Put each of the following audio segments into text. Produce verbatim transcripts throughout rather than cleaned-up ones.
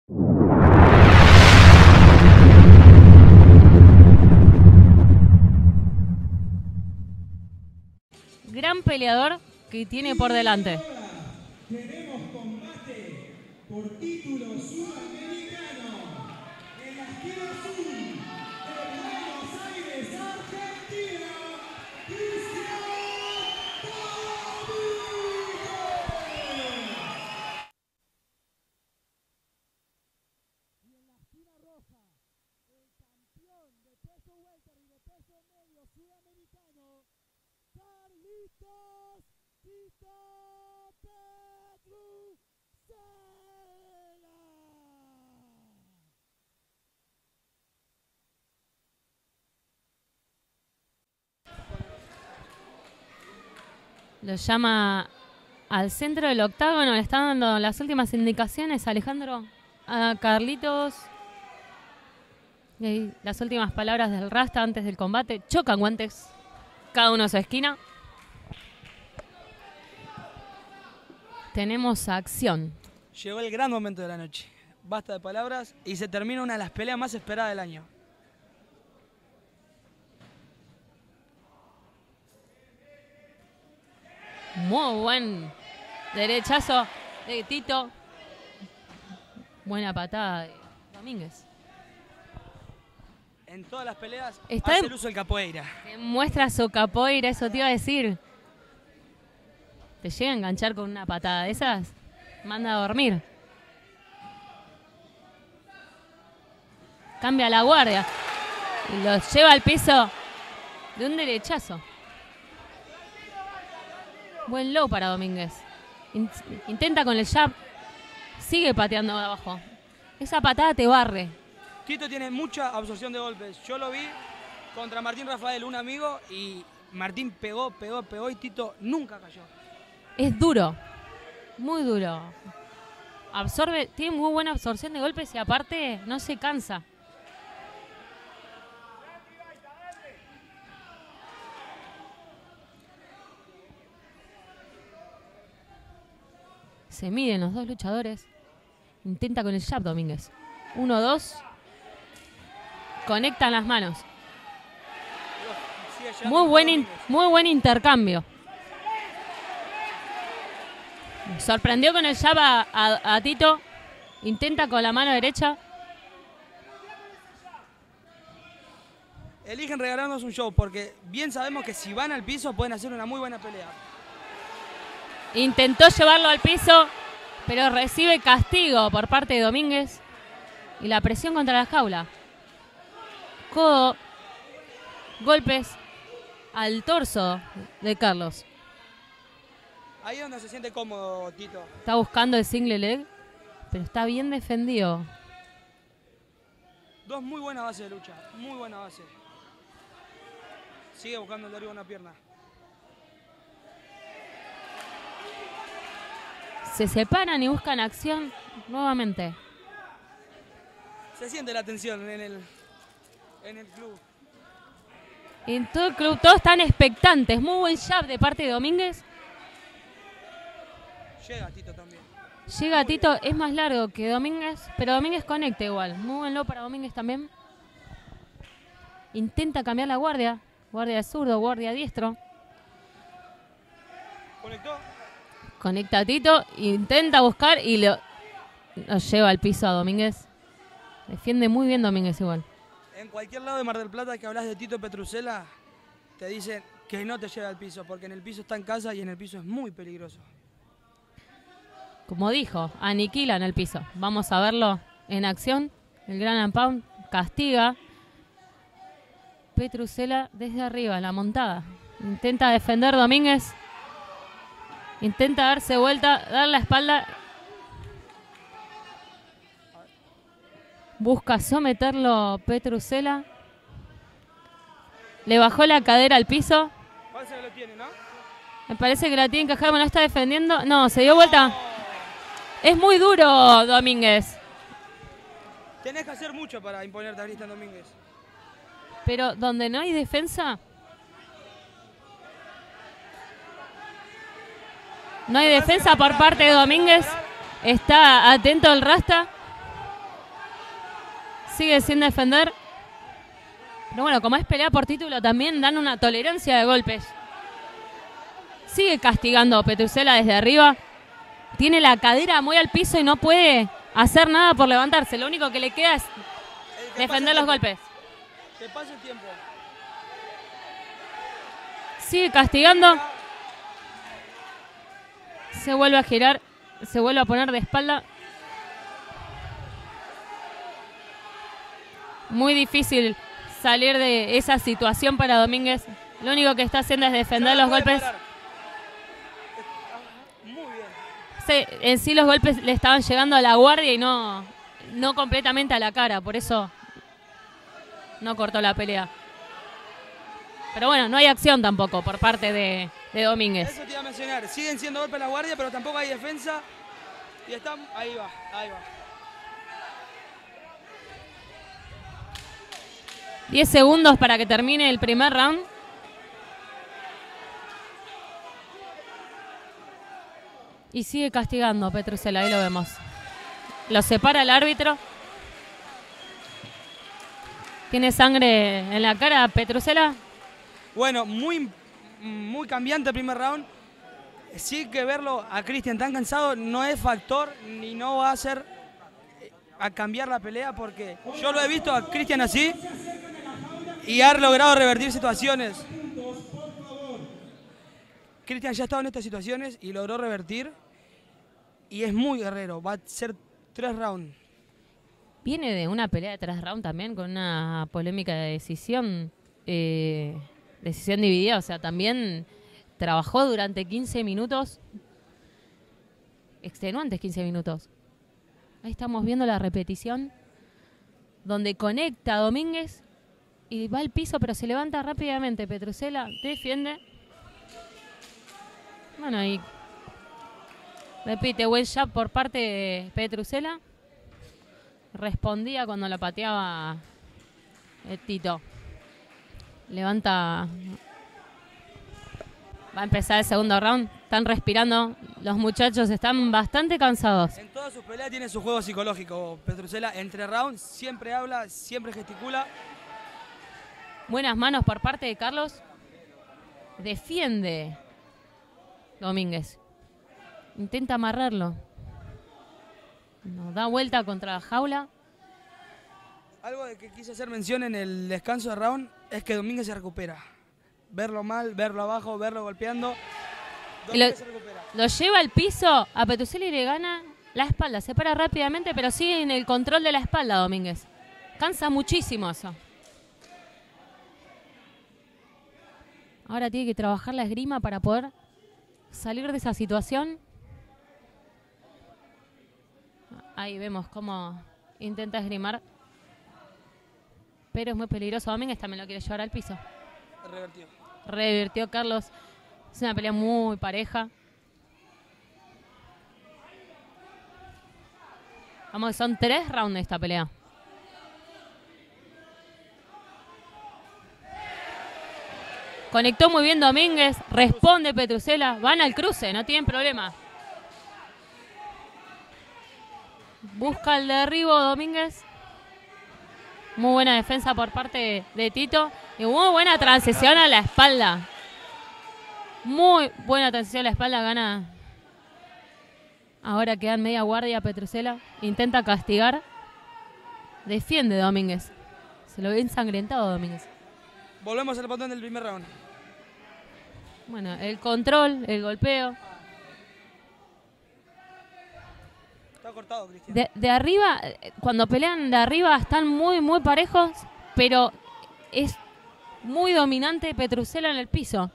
Gran peleador que tiene por delante. Tenemos combate por título sudamericano en la esquina azul de Buenos Aires, Argentina, Cristian Domínguez. Y en la esquina roja, el campeón de peso welter y de peso medio sudamericano, Carlitos Tito Petrusela. Lo llama al centro del octágono, le están dando las últimas indicaciones a Alejandro, a Carlitos. Y ahí las últimas palabras del Rasta antes del combate. Chocan guantes, cada uno a su esquina. Tenemos acción. Llegó el gran momento de la noche. Basta de palabras y se termina una de las peleas más esperadas del año. Muy buen derechazo de Tito. Buena patada de Domínguez. En todas las peleas Está hace en- el uso del capoeira. Muestra su capoeira, eso te iba a decir. Te llega a enganchar con una patada de esas, manda a dormir. Cambia la guardia y lo lleva al piso de un derechazo. Buen low para Domínguez. In- Intenta con el jab, sigue pateando de abajo. Esa patada te barre. Tito tiene mucha absorción de golpes. Yo lo vi contra Martín Rafael, un amigo, y Martín pegó, pegó, pegó y Tito nunca cayó. Es duro, muy duro. Absorbe, tiene muy buena absorción de golpes y aparte no se cansa. Se miden los dos luchadores. Intenta con el jab Domínguez. Uno, dos. Conectan las manos. Sigue llegando Muy buen, in- Domínguez. muy buen intercambio. Sorprendió con el jab a, a- a Tito. Intenta con la mano derecha. Eligen regalarnos un show porque bien sabemos que si van al piso pueden hacer una muy buena pelea. Intentó llevarlo al piso, pero recibe castigo por parte de Domínguez. Y la presión contra la jaula. Codo. Golpes al torso de Carlos. Ahí es donde se siente cómodo Tito. Está buscando el single leg, pero está bien defendido. Dos muy buenas bases de lucha, muy buena base. Sigue buscando el derribo de una pierna. Se separan y buscan acción nuevamente. Se siente la tensión en el, en el club. En todo el club todos están expectantes. Muy buen jab de parte de Domínguez. Llega Tito también. Llega Tito, es más largo que Domínguez, pero Domínguez conecta igual. Muy buen low para Domínguez también. Intenta cambiar la guardia. Guardia de zurdo, guardia diestro. Conectó. Conecta a Tito, intenta buscar y lo, lo lleva al piso a Domínguez. Defiende muy bien Domínguez igual. En cualquier lado de Mar del Plata que hablas de Tito Petrusela, te dicen que no te lleva al piso, porque en el piso está en casa y en el piso es muy peligroso. Como dijo, aniquila en el piso. Vamos a verlo en acción. El Gran and Pound castiga. Petrusela desde arriba, la montada. Intenta defender Domínguez. Intenta darse vuelta, dar la espalda. Busca someterlo Petrusela. Le bajó la cadera al piso. Parece que lo tiene, ¿no? Me parece que la tiene encajada, ¿no está defendiendo? No, se dio vuelta. Es muy duro, Domínguez. Tenés que hacer mucho para imponerte a Cristian Domínguez. Pero donde no hay defensa, no hay defensa por parte de Domínguez. Está atento el Rasta. Sigue sin defender. Pero bueno, como es pelea por título, también dan una tolerancia de golpes. Sigue castigando Petrusela desde arriba. Tiene la cadera muy al piso y no puede hacer nada por levantarse. Lo único que le queda es Eh, que defender pase los el tiempo. golpes. Que pase el tiempo. Sigue castigando. Se vuelve a girar. Se vuelve a poner de espalda. Muy difícil salir de esa situación para Domínguez. Lo único que está haciendo es defender Ya los puede golpes. parar. Muy bien. Sí, en sí los golpes le estaban llegando a la guardia y no, no completamente a la cara. Por eso no cortó la pelea. Pero bueno, no hay acción tampoco por parte de, de Domínguez. Eso te iba a mencionar. Siguen siendo golpes a la guardia, pero tampoco hay defensa. Y están... Ahí va, ahí va. diez segundos para que termine el primer round. Y sigue castigando Petrusela, ahí lo vemos. Lo separa el árbitro. Tiene sangre en la cara Petrusela. Bueno, muy, muy cambiante el primer round. Sí que verlo a Cristian tan cansado no es factor ni no va a hacer a cambiar la pelea, porque yo lo he visto a Cristian así y ha logrado revertir situaciones. Cristian ya ha estado en estas situaciones y logró revertir y es muy guerrero. Va a ser tres rounds. Viene de una pelea de tres rounds también con una polémica de decisión. Eh, decisión dividida, o sea, también trabajó durante quince minutos. Extenuantes quince minutos. Ahí estamos viendo la repetición donde conecta a Domínguez y va al piso, pero se levanta rápidamente. Petrusela defiende. Bueno, ahí repite, buen jab por parte de Petrusela. Respondía cuando la pateaba el Tito. Levanta. Va a empezar el segundo round. Están respirando. Los muchachos están bastante cansados. En todas sus peleas tiene su juego psicológico. Petrusela entre rounds siempre habla, siempre gesticula. Buenas manos por parte de Carlos. Defiende Domínguez. Intenta amarrarlo. Nos da vuelta contra la jaula. Algo de que quise hacer mención en el descanso de round es que Domínguez se recupera. Verlo mal, verlo abajo, verlo golpeando. Domínguez Lo, se recupera. lo lleva al piso a Petrusela y le gana la espalda. Se para rápidamente, pero sigue en el control de la espalda Domínguez. Cansa muchísimo eso. Ahora tiene que trabajar la esgrima para poder salir de esa situación. Ahí vemos cómo intenta esgrimar. Pero es muy peligroso. Domínguez también lo quiere llevar al piso. Revertió. Revirtió Carlos. Es una pelea muy pareja. Vamos, son tres rounds de esta pelea. Conectó muy bien Domínguez. Responde Petrusela. Van al cruce, no tienen problema. Busca el derribo Domínguez. Muy buena defensa por parte de Tito. Y muy buena transición a la espalda. Muy buena transición a la espalda. Gana. Ahora queda en media guardia Petrusela. Intenta castigar. Defiende Domínguez. Se lo ve ensangrentado Domínguez. Volvemos al botón del primer round. Bueno, el control, el golpeo. Está cortado, Cristian. De, de arriba, cuando pelean de arriba están muy, muy parejos, pero es muy dominante Petrusela en el piso.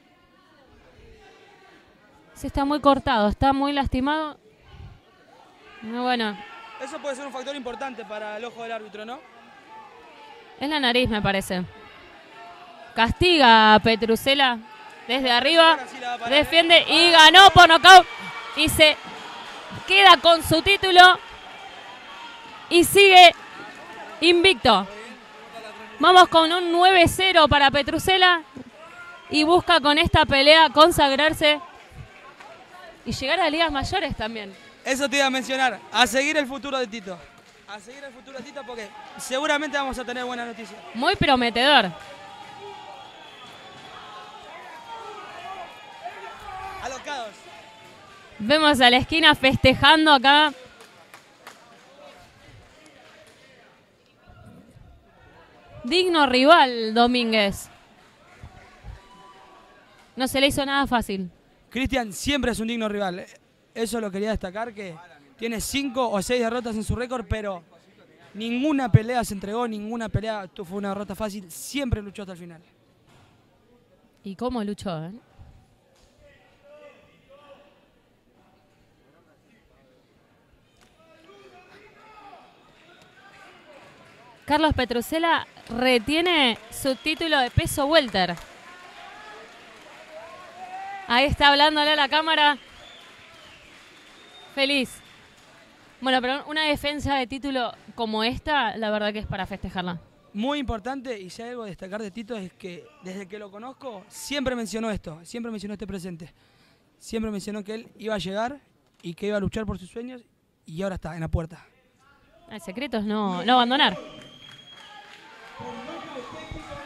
Se está muy cortado, está muy lastimado. Bueno, Eso puede ser un factor importante para el ojo del árbitro, ¿no? es la nariz, me parece. Castiga a Petrusela desde arriba, Ahora sí la va a parar, ¿eh? defiende y ganó por nocaut. Y se queda con su título y sigue invicto. Vamos con un nueve cero para Petrusela y busca con esta pelea consagrarse y llegar a ligas mayores también. Eso te iba a mencionar. A seguir el futuro de Tito. a seguir el futuro de Tito porque seguramente vamos a tener buenas noticias. Muy prometedor. Alocados. Vemos a la esquina festejando acá. Digno rival, Domínguez. No se le hizo nada fácil. Cristian siempre es un digno rival. Eso lo quería destacar, que tiene cinco o seis derrotas en su récord, pero ninguna pelea se entregó, ninguna pelea fue una derrota fácil. Siempre luchó hasta el final. ¿Y cómo luchó, eh? Carlos Petrusella retiene su título de peso welter. Ahí está hablándole a la cámara. Feliz. Bueno, pero una defensa de título como esta, la verdad que es para festejarla. Muy importante, y si hay algo a destacar de Tito es que desde que lo conozco siempre mencionó esto, siempre mencionó este presente. Siempre mencionó que él iba a llegar y que iba a luchar por sus sueños y ahora está en la puerta. El secreto es no, no abandonar. Por medio técnico